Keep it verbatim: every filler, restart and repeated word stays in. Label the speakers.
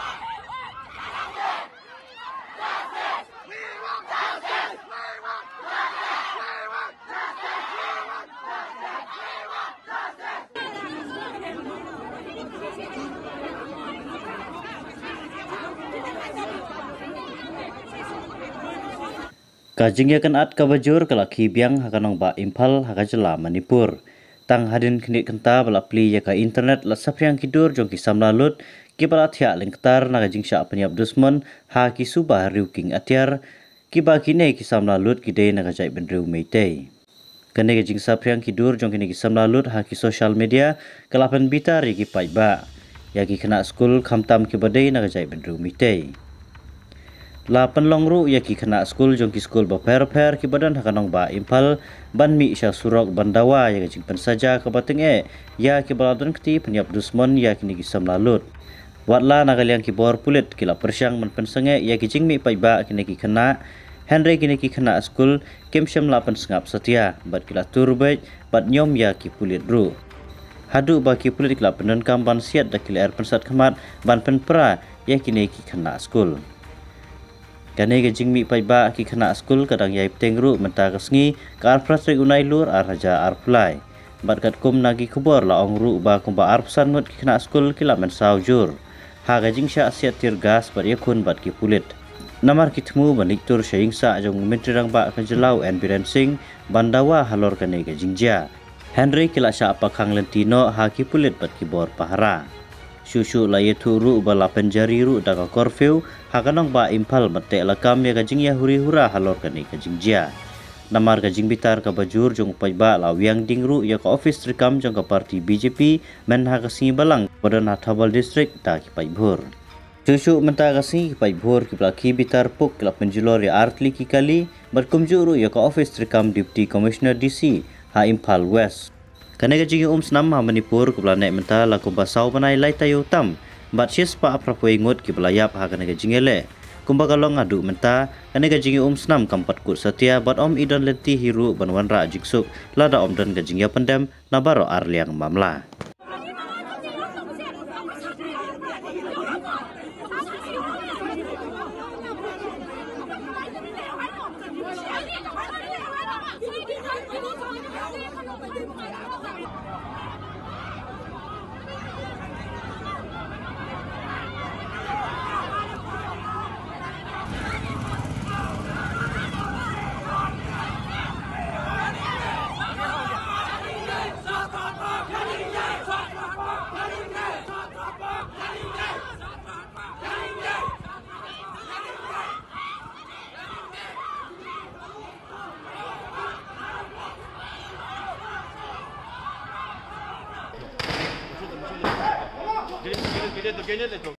Speaker 1: Kajing yakan at kabajur kalaki biang hakanong ba impal hakajala Manipur. Tang hadin kini kenta bala pli yaka internet la sapriang kidur jong kisam lalut ki bala thia lingktar na kajing sya penyap dusman ha ki subah riu king atyar ki ba kine kisam lalut ki de na kajai benriu meitei. Kene kajing sapriang kidur jong kini kisam lalut ha ki social media kalapan bitar ki pai ba. Ya ki kena skul khamtam ki badai na kajai benriu meitei. La penlongru ya ki kena skul jong ki skul ba per per ki badan hakanong ba impal ban mi sya surok bandawa ya kajing pensaja ke bateng e ya ki baladon kti penyap dusmon ya kini kisam lalut. Watla nagaliang ki bor pulit kila persyang men pensenge ya ki jing mi pai ba kini ki kena Henry kini ki kena skul kem syam lapan sengap setia bat kila turbej bat nyom ya ki pulit ru. Hadu ba ki pulit kila penenkam ban siat da kila er pensat kemat ban penpera ya kini ki kena skul. Kane ke jingmi pai ba ki kena skul kadang yai tengru menta kesngi ka arprasrik unai lur ar haja arplai bat kat kum nagi kubor la ongru ba kum ba arpsan ngut ki kena skul kila men saujur ha ga jing sya siat tirgas bat yakun bat ki pulit namar ki temu banik tur shaing sa jong mentrang ba kan jelau en biren sing bandawa halor kane ke jingja Henry kila sya apa kang lentino ha ki pulit bat ki bor pahara Shushu la yetu ru bala penjari ru daga korfeu hakanong ba impal mate lakam ya kajing ya huri hura halor kani kajing jia. Namar kajing bitar ka bajur jong pai ba la wiang ding ru ya ka office rekam jong ka parti B J P men ha kasi balang badan Hathabal district ta ki pai bhur. Shushu menta kasi ki pai bhur ki plaki bitar puk la penjulor ya artli ki kali berkumju ru ya ka office rekam deputy commissioner D C ha Impal West. Kane kajing um snam ha Manipur ku planet menta la ku basau banai lai tayo tam bat sis pa aprapoi ngut ki belayap ha kane kajing ele kumba kalong adu menta kane kajing um snam kampat kut setia bat om idon lenti hiru banwan ra jiksuk lada om dan kajing ya pendem na baro arliang mamla. Jadi, jadi, jadi, jadi, jadi,